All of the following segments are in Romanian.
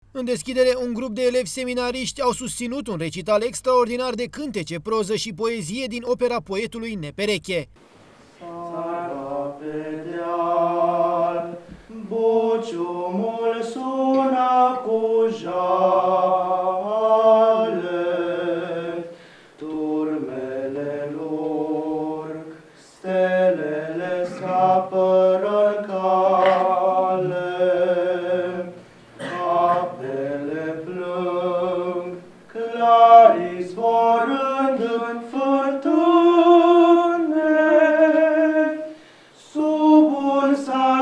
În deschidere, un grup de elevi seminariști au susținut un recital extraordinar de cântece, proză și poezie din opera poetului Nepereche. Sara pe deal, buciumul sună cu jale, turmele lor, stelele scapără-n cale, apele plâng, clarii zborând în fântâne, sub un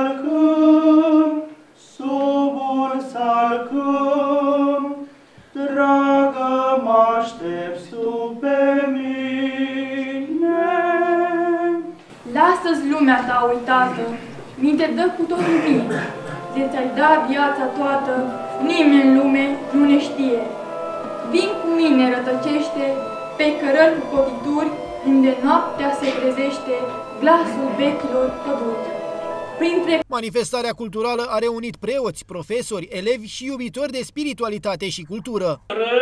salcâm, dragă, m-aștepți tu pe mine. Lasă-ți lumea ta uitată, minte dă cu tot mie, de ți-ai da viața toată, nimeni în lume nu ne știe. Vin cu mine, rătăcește, pe cărări cu covituri, unde noaptea se trezește glasul vechilor păduri. Manifestarea culturală a reunit preoți, profesori, elevi și iubitori de spiritualitate și cultură.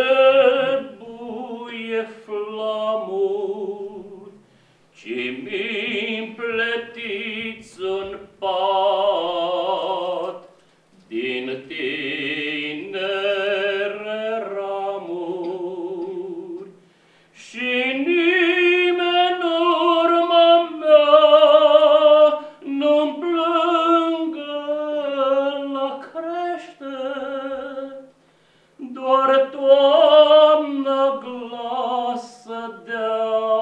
Trebuie flamuri, ce-mi pletiți în pat, din tinere ramuri, și nimeni urma mea nu-mi plângă la crește, doar toamna glasă dea.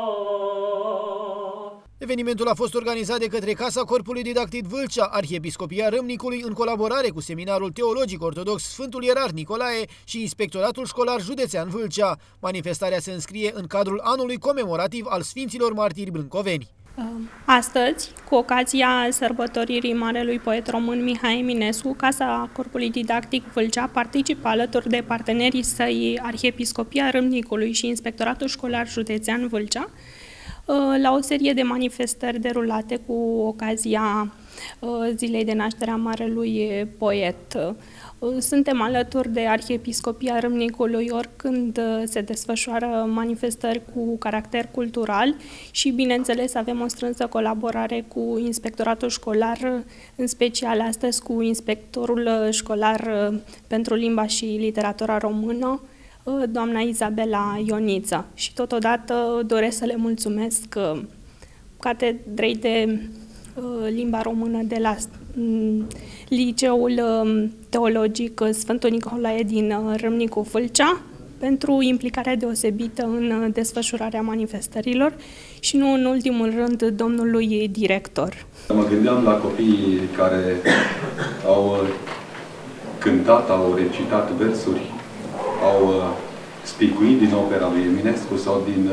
Evenimentul a fost organizat de către Casa Corpului Didactic Vâlcea, Arhiepiscopia Râmnicului, în colaborare cu Seminarul Teologic Ortodox Sfântul Ierarh Nicolae și Inspectoratul Școlar Județean Vâlcea. Manifestarea se înscrie în cadrul anului comemorativ al Sfinților Martiri Brâncoveni. Astăzi, cu ocazia sărbătoririi marelui poet român Mihai Eminescu, Casa Corpului Didactic Vâlcea participă alături de partenerii săi Arhiepiscopia Râmnicului și Inspectoratul Școlar Județean Vâlcea la o serie de manifestări derulate cu ocazia zilei de naștere a marelui poet. Suntem alături de Arhiepiscopia Râmnicului oricând se desfășoară manifestări cu caracter cultural și, bineînțeles, avem o strânsă colaborare cu Inspectoratul Școlar, în special astăzi cu Inspectorul Școlar pentru Limba și Literatura Română, doamna Izabela Ioniță. Și totodată doresc să le mulțumesc Catedrei de Limba Română de la Liceul Teologic Sfântul Nicolae din Râmnicu Vâlcea pentru implicarea deosebită în desfășurarea manifestărilor și nu în ultimul rând domnului director. Mă gândeam la copiii care au cântat, au recitat versuri, au spicuit din opera lui Eminescu sau din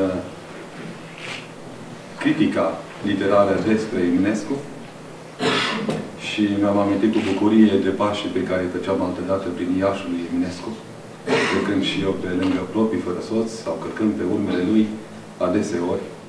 critica literară despre Eminescu și mi-am amintit cu bucurie de pașii pe care îi făceam altădată prin Iașul lui Eminescu, trecând și eu pe lângă plopii fără soț sau călcând pe urmele lui adeseori.